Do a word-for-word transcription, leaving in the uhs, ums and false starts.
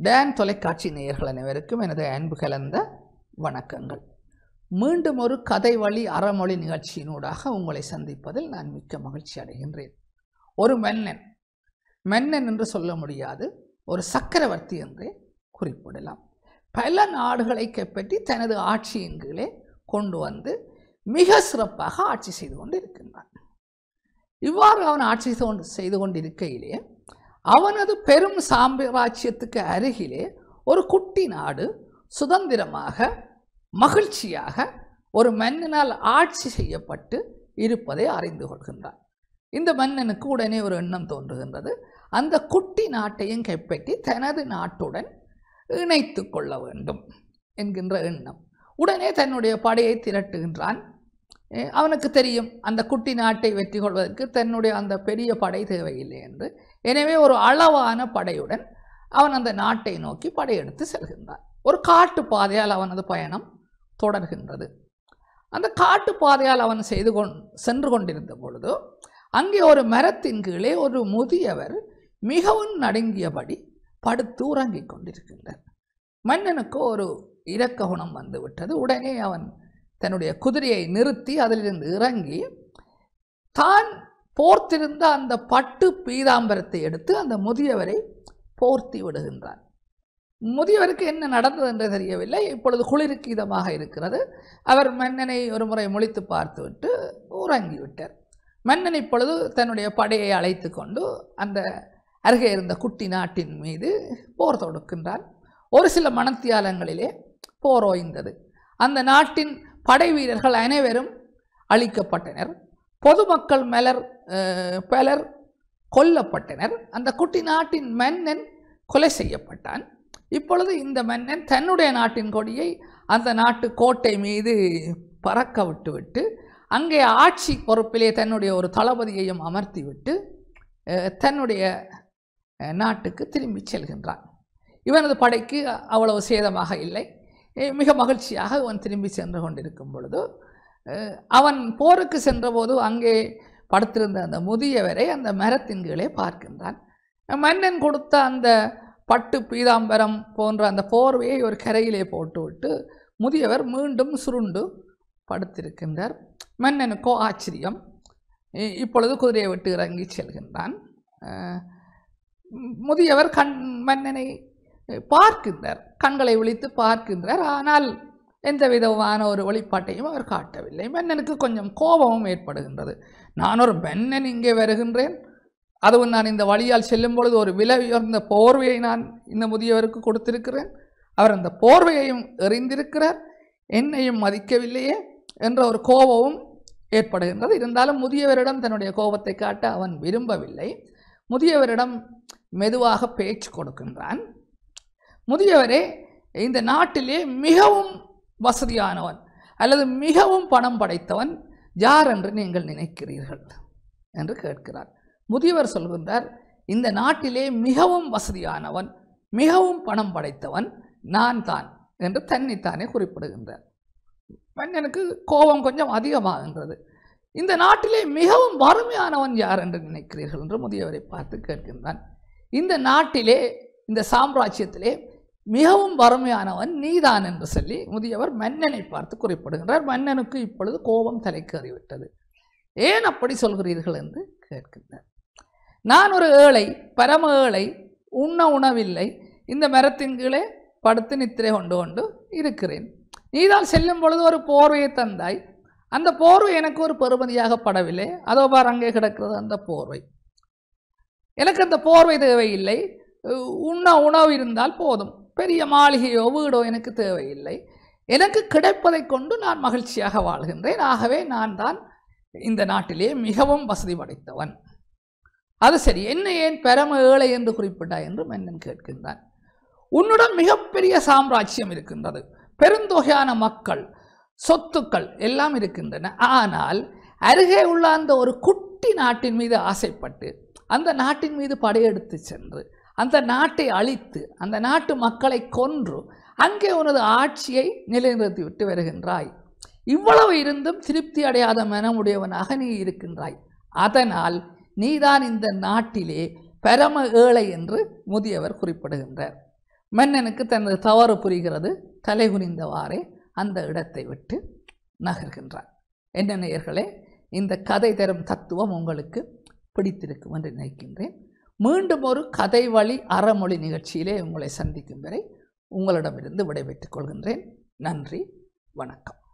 Don தொலைக்காட்சி நேயர்கள் அனைவருக்கும் எனது அன்பு கலந்த வணக்கங்கள். மீண்டும் ஒரு கதை வழி அறமொழி நிகழ்ச்சியினூடாக உங்களை சந்திப்பதில் நான் மிக்க மகிழ்ச்சி அடைகின்றேன். ஒரு மன்னன் மன்னன் என்று சொல்ல முடியாது, ஒரு சக்கரவர்த்தி என்றே குறிப்பிடலாம். பல நாடுகளை கைப்பற்றி தனது ஆட்சியின் கீழே கொண்டு வந்து மிக சிறப்பாக ஆட்சி செய்து கொண்டு இருக்கின்றான். இவ்வாறு அவன் ஆட்சி செய்து கொண்டிருக்கையிலே அவனது பெரும் சாம்ராஜ்யத்துக்கு அருகிலே ஒரு குட்டி நாடு சுதந்திரமாக மகிழ்ச்சியாக ஒரு மன்னனால் ஆட்சி செய்யப்பட்டு இருப்பதை அறிந்து கொள்கின்றான். இந்த மன்னனுக்கு உடனே ஒரு எண்ணம் தோன்றுகின்றது. அந்த குட்டி நாட்டையும் கைப்பற்றி தனது நாட்டுடன் இணைத்து கொள்ள வேண்டும் என்கின்ற எண்ணம். உடனே தன்னுடைய படையை திரட்டுகின்றான். அவனுக்கு தெரியும் அந்த குட்டி நாட்டை வெற்றி கொள்வதற்கு தன்னுடைய அந்த பெரிய படை தேவையில்லை என்று. எனவே ஒரு அளவான படையுடன் அவன் அந்த நாட்டை நோக்கி படையெடுத்து செல்கின்றான். ஒரு காட்டு பாதையால் அவனது பயணம் தொடர்கின்றது. அந்த காட்டு பாதையால் அவன் செய்து கொண் சென்று கொண்டிருந்த பொழுது அங்கே ஒரு மரத்தின் கீழே ஒரு முதியவர் மிகவும் நடுங்கியபடி படுத்து உறங்கிக் கொண்டிருக்கின்றார். மன்னனுக்கு ஒரு இரக்க குணம் வந்து விட்டது. உடனே அவன் தன்னுடைய குதிரையை நிறுத்தி அதிலிருந்து இறங்கி தான் போர்த்திருந்த அந்த பட்டு பீதாம்பரத்தை எடுத்து அந்த முதியவரை போர்த்தி விடுகின்றான். முதியவருக்கு என்ன நடந்தது என்று தெரியவில்லை. இப்பொழுது குளிருக்கு இதமாக இருக்கிறது. அவர் மன்னனை ஒரு முறை முழித்து பார்த்துவிட்டு உறங்கிவிட்டார். மன்னன் இப்பொழுது தன்னுடைய படையை அழைத்து கொண்டு அந்த அருகே இருந்த குட்டி நாட்டின் மீது போர் தொடுக்கின்றான். ஒரு சில மணத்தியாலங்களிலே போர் ஓய்ந்தது. அந்த நாட்டின் படை வீரர்கள் அனைவரும் அழிக்கப்பட்டனர். பொதுமக்கள் மலர் பலர் கொல்லப்பட்டனர். அந்த குட்டி நாட்டின் மன்னன் கொலை செய்யப்பட்டான். இப்பொழுது இந்த மன்னன் தன்னுடைய நாட்டின் கொடியை அந்த நாட்டு கோட்டை மீது பறக்க விட்டுவிட்டு அங்கே ஆட்சி பொறுப்பிலே தன்னுடைய ஒரு தளபதியையும் அமர்த்தி விட்டு தன்னுடைய நாட்டுக்கு திரும்பி செல்கின்றான். இவனது படைக்கு அவ்வளவு சேதமாக இல்லை. மிக மகிழ்ச்சியாக அவன் திரும்பி சென்று கொண்டிருக்கும் பொழுது அவன் போருக்கு சென்றபோது அங்கே படுத்திருந்த அந்த முதியவரை அந்த மரத்தின் கீழே பார்க்கின்றான். மன்னன் கொடுத்த அந்த பட்டு பீதாம்பரம் போன்ற அந்த போர்வையை ஒரு கரையிலே போட்டுவிட்டு முதியவர் மீண்டும் சுருண்டு படுத்திருக்கின்றார். மன்னனுக்கோ ஆச்சரியம். இப்பொழுது குதிரையை விட்டு இறங்கி செல்கின்றான். முதியவர் கண் மன்னனை பார்க்கின்றார், கண்களை விழித்து பார்க்கின்றார். ஆனால் எந்த விதமான ஒரு வெளிப்பாட்டையும் அவர் காட்டவில்லை. மன்னனுக்கு கொஞ்சம் கோபமும் ஏற்படுகின்றது. நான் ஒரு மன்னன் இங்கே வருகின்றேன், அதுவும் நான் இந்த வழியால் செல்லும் பொழுது ஒரு விலை உயர்ந்த போர்வையை நான் இந்த முதியவருக்கு கொடுத்திருக்கிறேன், அவர் அந்த போர்வையையும் எறிந்திருக்கிறார், என்னையும் மதிக்கவில்லையே என்ற ஒரு கோபமும் ஏற்படுகின்றது. இருந்தாலும் முதியவரிடம் தன்னுடைய கோபத்தை காட்ட அவன் விரும்பவில்லை. முதியவரிடம் மெதுவாக பேச்சு கொடுக்கின்றான். முதியவரே, இந்த நாட்டிலே மிகவும் வசதியானவன் அல்லது மிகவும் பணம் படைத்தவன் யார் என்று நீங்கள் நினைக்கிறீர்கள் என்று கேட்கிறார். முதியவர் சொல்கின்றார், இந்த நாட்டிலே மிகவும் வசதியானவன் மிகவும் பணம் படைத்தவன் நான் தான் என்று தன்னைத்தானே குறிப்பிடுகின்றார். மன்னனுக்கு கோபம் கொஞ்சம் அதிகமாகின்றது. இந்த நாட்டிலே மிகவும் வறுமையானவன் யார் என்று நினைக்கிறீர்கள் என்று முதியவரை பார்த்து கேட்கின்றான். இந்த நாட்டிலே இந்த சாம்ராஜ்யத்திலே மிகவும் வறுமையானவன் நீதான் என்று சொல்லி முதியவர் மன்னனை பார்த்து குறிப்பிடுகின்றார். மன்னனுக்கு இப்பொழுது கோபம் தலைக்கேறிவிட்டது. ஏன் அப்படி சொல்கிறீர்கள் என்று கேட்கின்றார். நான் ஒரு ஏழை, பரம ஏழை, உண்ண உணவில்லை, இந்த மரத்தின் கீழே படுத்து நித்திரை கொண்டு கொண்டு இருக்கிறேன். நீதான் செல்லும் பொழுது ஒரு போர்வையை தந்தாய், அந்த போர்வை எனக்கு ஒரு பெறுமதியாகப்படவில்லை. அதோ பார் அங்கே கிடக்கிறது அந்த போர்வை. எனக்கு அந்த போர்வை தேவையில்லை, உண்ண உணவு இருந்தால் போதும், பெரிய மாளிகையோ வீடோ எனக்கு தேவையில்லை, எனக்கு கிடைப்பதை கொண்டு நான் மகிழ்ச்சியாக வாழ்கின்றேன். ஆகவே நான் தான் இந்த நாட்டிலே மிகவும் வசதி படைத்தவன். அது சரி, என்ன ஏன் பரம ஏழை என்று குறிப்பிட்டாய் என்று மன்னன் கேட்கின்றான். உன்னுடன் மிகப்பெரிய சாம்ராஜ்யம் இருக்கின்றது, பெருந்தொகையான மக்கள், சொத்துக்கள் எல்லாம் இருக்கின்றன. ஆனால் அருகே உள்ள அந்த ஒரு குட்டி நாட்டின் மீது ஆசைப்பட்டு அந்த நாட்டின் மீது படையெடுத்து சென்று அந்த நாட்டை அழித்து அந்த நாட்டு மக்களை கொன்று அங்கே உனது ஆட்சியை நிலைநிறுத்தி விட்டு வருகின்றாய். இவ்வளவு இருந்தும் திருப்தி அடையாத மனமுடையவனாக நீ இருக்கின்றாய். அதனால் நீதான் இந்த நாட்டிலே பரம ஏழை என்று முதியவர் குறிப்பிடுகின்றார். மன்னனுக்கு தனது தவறு புரிகிறது. தலைகுனிந்தவாறே அந்த இடத்தை விட்டு நகர்கின்றான். என்ன நேயர்களே, இந்த கதை தரும் தத்துவம் உங்களுக்கு பிடித்திருக்கும் என்று நினைக்கின்றேன். மீண்டும் ஒரு கதை வழி அறமொழி நிகழ்ச்சியிலே உங்களை சந்திக்கும் வரை உங்களிடமிருந்து விடைபெற்றுக் கொள்கின்றேன். நன்றி, வணக்கம்.